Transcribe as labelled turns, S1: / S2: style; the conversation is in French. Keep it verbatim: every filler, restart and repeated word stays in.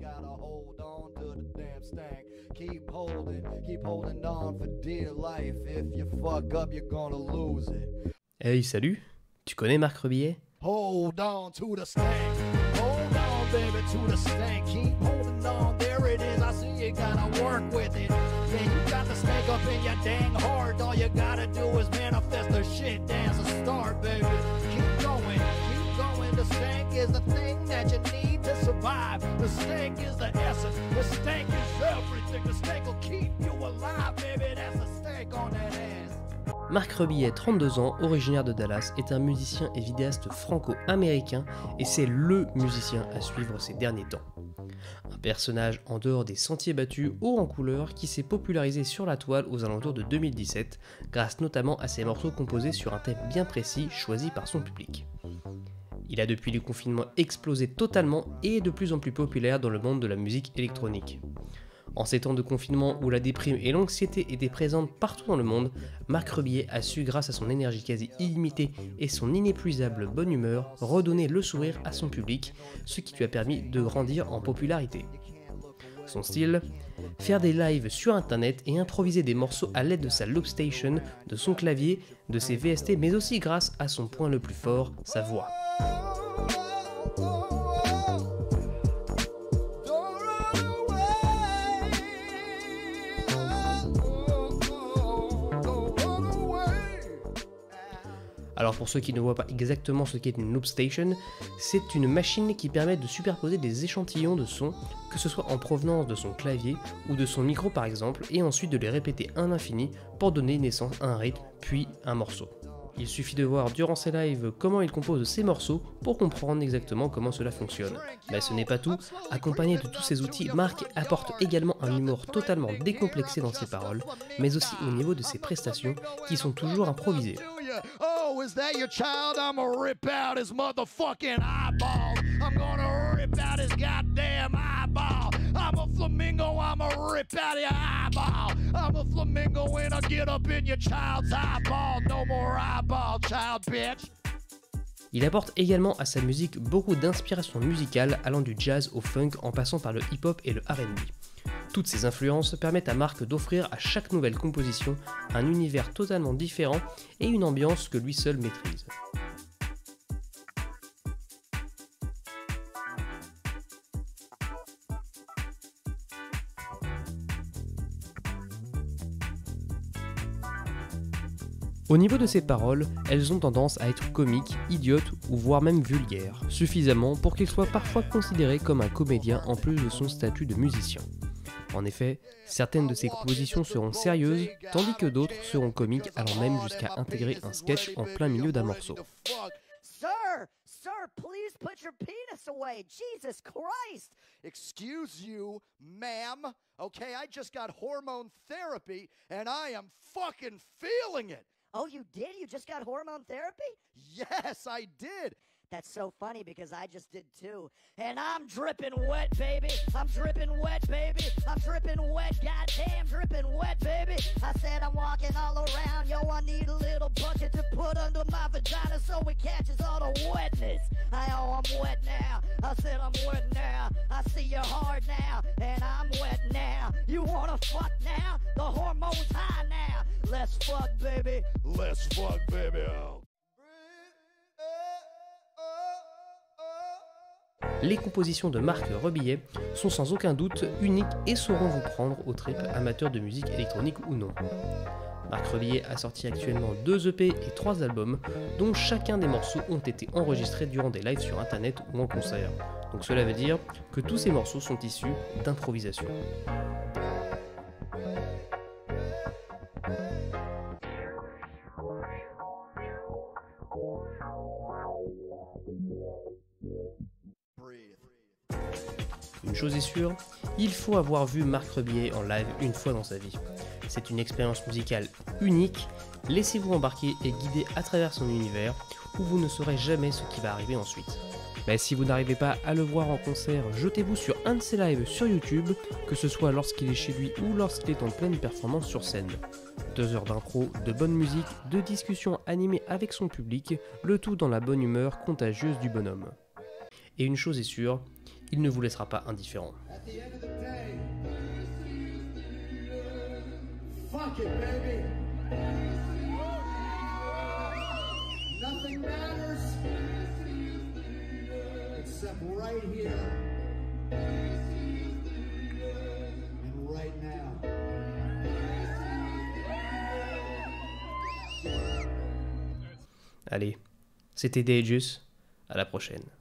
S1: Hey, salut, tu connais Marc Rebillet?
S2: Hold on to the stank. Hold on, baby, to the stank. Keep holding on, there it is. I see you gotta work with it. Yeah, you got the stank up in your dang heart. All you gotta do is manifest the shit. Dance a start, baby. Keep going, keep going. The stank is the thing that you need to survive. The stank is the essence. The stank is everything. The stank will keep you alive, baby. That's the stank on that ass.
S1: Marc Rebillet, trente-deux ans, originaire de Dallas, est un musicien et vidéaste franco-américain et c'est LE musicien à suivre ces derniers temps. Un personnage en dehors des sentiers battus, haut en couleur, qui s'est popularisé sur la toile aux alentours de deux mille dix-sept, grâce notamment à ses morceaux composés sur un thème bien précis choisi par son public. Il a depuis le confinement explosé totalement et est de plus en plus populaire dans le monde de la musique électronique. En ces temps de confinement où la déprime et l'anxiété étaient présentes partout dans le monde, Marc Rebillet a su, grâce à son énergie quasi illimitée et son inépuisable bonne humeur, redonner le sourire à son public, ce qui lui a permis de grandir en popularité. Son style, faire des lives sur internet et improviser des morceaux à l'aide de sa Loopstation, de son clavier, de ses V S T, mais aussi grâce à son point le plus fort, sa voix. Alors pour ceux qui ne voient pas exactement ce qu'est une Loopstation, c'est une machine qui permet de superposer des échantillons de sons, que ce soit en provenance de son clavier ou de son micro par exemple, et ensuite de les répéter à l'infini pour donner naissance à un rythme, puis un morceau. Il suffit de voir durant ses lives comment il compose ses morceaux pour comprendre exactement comment cela fonctionne. Mais ce n'est pas tout, accompagné de tous ces outils, Marc apporte également un humour totalement décomplexé dans ses paroles, mais aussi au niveau de ses prestations qui sont toujours improvisées.
S2: Oh, is that your child? I'ma rip out his motherfucking eyeball. I'm gonna rip out his goddamn eyeball. I'm a flamingo, I'ma rip out your eyeball. I'm a flamingo and I get up in your child's eyeball. No more eyeball, child bitch.
S1: Il apporte également à sa musique beaucoup d'inspiration musicale allant du jazz au funk en passant par le hip-hop et le R and B. Toutes ces influences permettent à Marc d'offrir à chaque nouvelle composition un univers totalement différent et une ambiance que lui seul maîtrise. Au niveau de ses paroles, elles ont tendance à être comiques, idiotes ou voire même vulgaires, suffisamment pour qu'il soit parfois considéré comme un comédien en plus de son statut de musicien. En effet, certaines de ses compositions seront sérieuses, tandis que d'autres seront comiques, allant même jusqu'à intégrer un sketch en plein milieu d'un morceau.
S3: Sir, sir, please put your penis away. Jesus Christ.
S2: Excuse you, ma'am. Okay, I just got hormone therapy and I am fucking feeling it.
S3: Oh, you did? You just got hormone therapy?
S2: Yes, I did.
S3: That's so funny because I just did too. And I'm dripping wet, baby. I'm dripping wet, baby. I'm dripping wet, goddamn dripping wet, baby. I said I'm walking all around, yo, I need a little bucket to put under my vagina so it catches all the wetness. I oh, I'm wet now. I said I'm wet now. I see you're hard now, and I'm wet now. You wanna fuck now? The hormones high now. Let's fuck, baby.
S2: Let's fuck, baby.
S1: Les compositions de Marc Rebillet sont sans aucun doute uniques et sauront vous prendre au trip, amateurs de musique électronique ou non. Marc Rebillet a sorti actuellement deux E P et trois albums, dont chacun des morceaux ont été enregistrés durant des lives sur internet ou en concert. Donc cela veut dire que tous ces morceaux sont issus d'improvisation. Une chose est sûre, il faut avoir vu Marc Rebillet en live une fois dans sa vie. C'est une expérience musicale unique, laissez-vous embarquer et guider à travers son univers où vous ne saurez jamais ce qui va arriver ensuite. Mais si vous n'arrivez pas à le voir en concert, jetez-vous sur un de ses lives sur YouTube, que ce soit lorsqu'il est chez lui ou lorsqu'il est en pleine performance sur scène. Deux heures d'impro, de bonne musique, de discussions animées avec son public, le tout dans la bonne humeur contagieuse du bonhomme. Et une chose est sûre, il ne vous laissera pas indifférent.
S2: At the end of the day, fuck it, baby. Nothing matters except right here and right now.
S1: Allez, c'était Dangerous, à la prochaine.